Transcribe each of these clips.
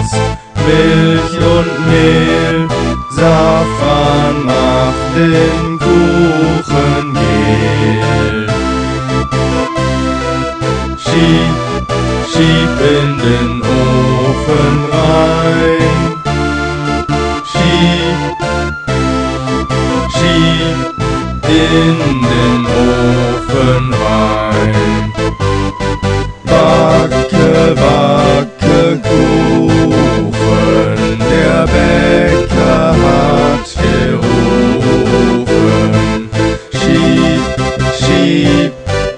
Salz, Milch und Mehl. Safran macht den Kuchen gel. Schieb in den Ofen rein. Schieb in den Ofen rein. Backe Kuchen, der Bäcker hat gerufen. Schieb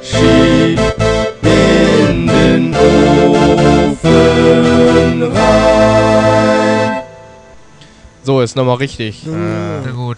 in den Ofen rein. So, ist nochmal richtig. Sehr gut.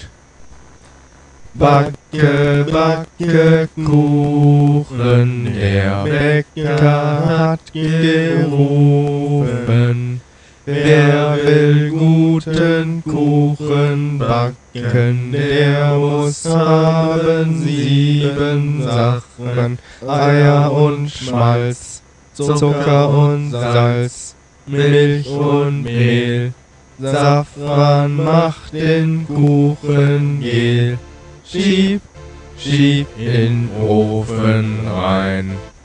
Backe Kuchen, der Bäcker hat gerufen. Wer will guten Kuchen backen, der muss haben 7 Sachen: Eier und Schmalz, Zucker und Salz, Milch und Mehl. Safran macht den Kuchen gel. Schieb in Ofen rein.